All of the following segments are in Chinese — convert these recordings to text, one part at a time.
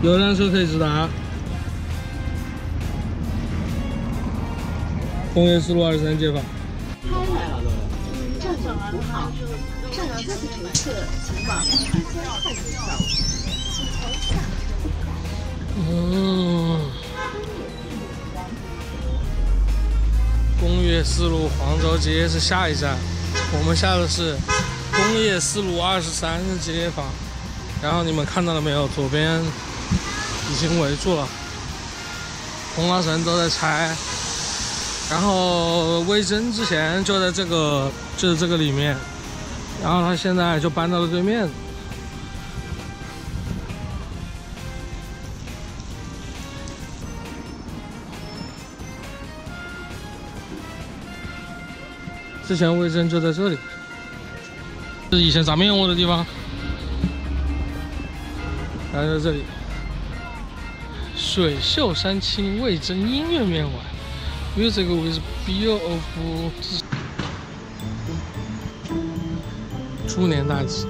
有辆车可以直达。工业四路23街坊。 站上5号，上车的乘客请往安全间候补票。 工业四路黄州街是下一站，我们下的是工业四路23街坊。然后你们看到了没有？左边已经围住了，红花绳都在拆。然后魏征之前就在这个里面，然后他现在就搬到了对面。之前魏征就在这里，这是以前炸面窝的地方，然后在这里，水秀山青魏征音乐面馆。Music with Bill of 猪年大吉。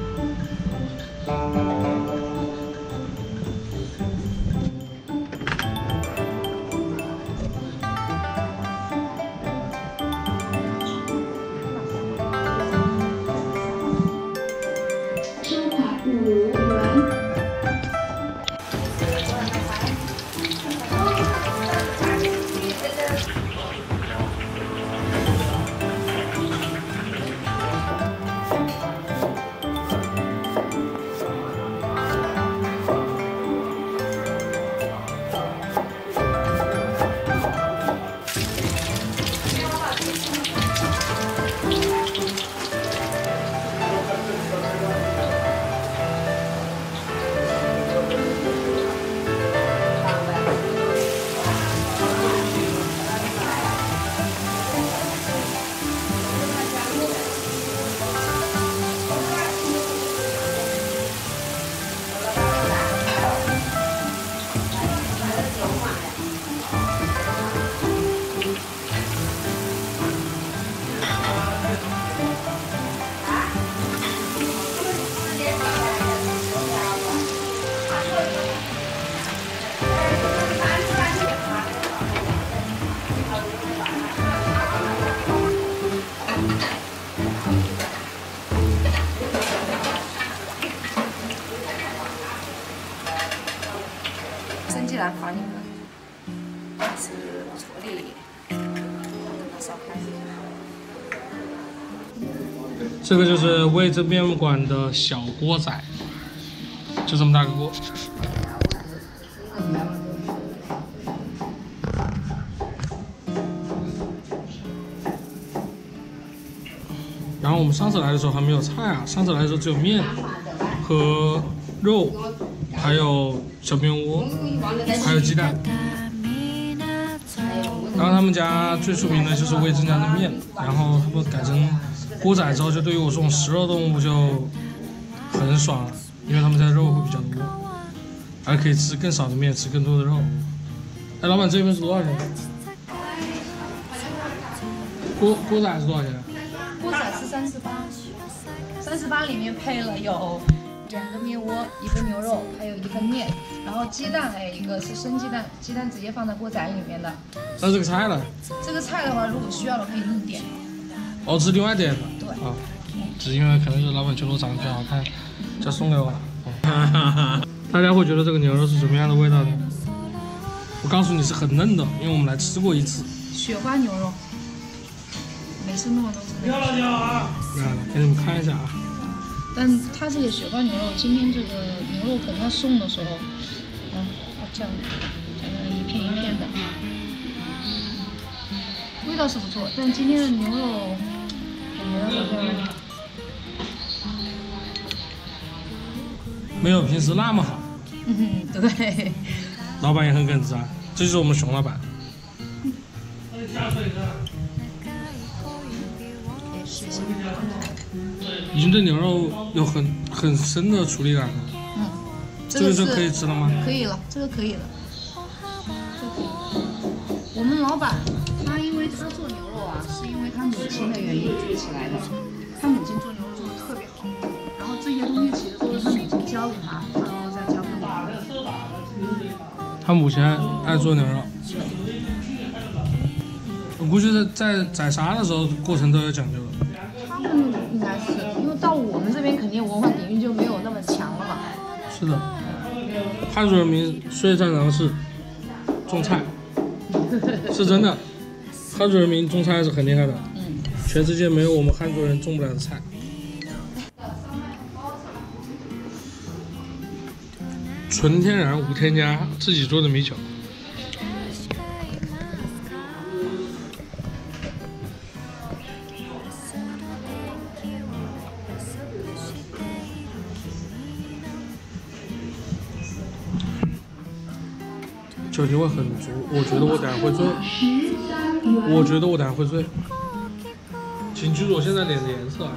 生鸡蛋花牛是不错的，等它烧开。 这个就是魏征面馆的小锅仔，就这么大个锅。然后我们上次来的时候还没有菜啊，上次来的时候只有面和肉，还有小面窝，还有鸡蛋。然后他们家最出名的就是魏征家的面，然后他们改成锅仔之后，就对于我这种食肉动物就很爽了，因为他们家肉会比较多，还可以吃更少的面，吃更多的肉。哎，老板，这一份是多少钱？锅仔是多少钱？ 锅仔是38，38里面配了有2个面窝，1份牛肉，还有1份面，然后鸡蛋还有一个是生鸡蛋，鸡蛋直接放在锅仔里面的。 那这个菜呢？这个菜的话，如果需要的可以另点。 哦，是另外点的。 对。 啊，只是因为可能是老板觉得我长得比较好看，就送给我了。大家会觉得这个牛肉是什么样的味道呢？我告诉你是很嫩的，因为我们来吃过一次。 雪花牛肉，没吃那么多次。 你好，你好啊！来，给你们看一下啊。 但它这个雪花牛肉，今天这个牛肉可能送的时候，这样一片一片的，味道是不错。但今天的牛肉感觉好像没有平时那么好。 对。 老板也很耿直啊，这就是我们熊老板。已经对牛肉有很深的处理感了。这个就可以吃了吗？ 可以了，这个可以了。我们老板他因为他做牛肉啊，是因为他母亲的原因做起来的。他母亲做牛肉做的特别好，然后这些东西其实都是他母亲教给他，然后再教给我们。 他母亲爱做牛肉。我估计在宰杀的时候过程都有讲究的。 他们应该是，因为到我们这边肯定文化底蕴就没有那么强了嘛。 是的，汉族人民最擅长的是种菜，是真的。汉族人民种菜是很厉害的，全世界没有我们汉族人种不了的菜。纯天然无添加，自己做的米酒。酒精味很足，我觉得我等下会醉。请记住我现在脸的颜色啊。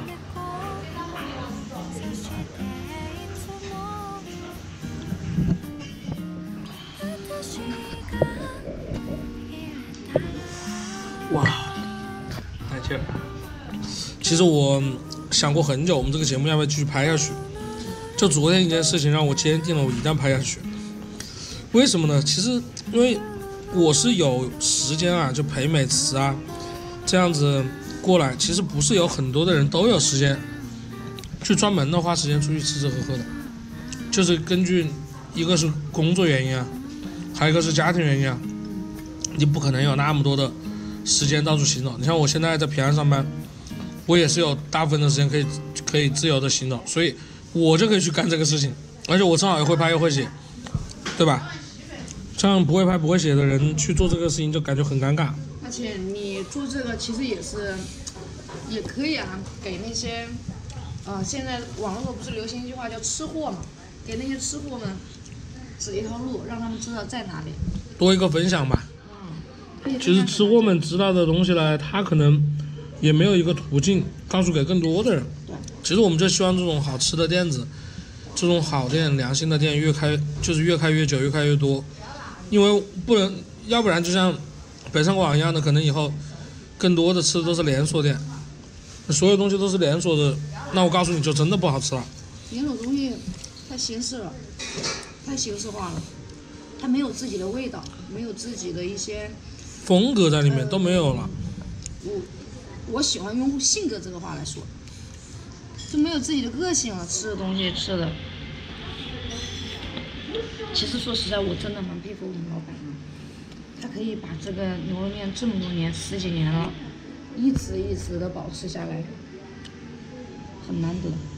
哇，来劲儿！其实我想过很久，我们这个节目要不要继续拍下去？就昨天一件事情让我坚定了，我一旦拍下去。为什么呢？其实因为我是有时间啊，就陪美慈啊这样子过来，其实不是有很多的人都有时间去专门的花时间出去吃吃喝喝的，就是根据一个是工作原因啊，还有一个是家庭原因啊，你不可能有那么多的时间到处行走。你像我现在在平安上班，我也是有大部分的时间可以自由的行走，所以我就可以去干这个事情，而且我正好也会拍又会写，对吧？像不会拍不会写的人去做这个事情就感觉很尴尬。 而且你做这个其实也可以啊，给那些现在网络上不是流行一句话叫吃货嘛，给那些吃货们指一条路，让他们知道在哪里， 多一个分享吧。其实吃货们知道的东西呢，他可能也没有一个途径告诉给更多的人。其实我们就希望这种好吃的店子，这种好店良心的店越开越久，越开越多。因为不能，要不然就像北上广一样的，可能以后更多的吃的都是连锁店，所有东西都是连锁的，那我告诉你就真的不好吃了。 连锁东西太形式了，太形式化了，它没有自己的味道，没有自己的一些风格在里面都没有了。 我喜欢用性格这个话来说，就没有自己的个性了，吃的东西吃的。其实说实在，我真的蛮佩服我们老板的，他可以把这个牛肉面这么多年10几年了，一直的保持下来，很难得。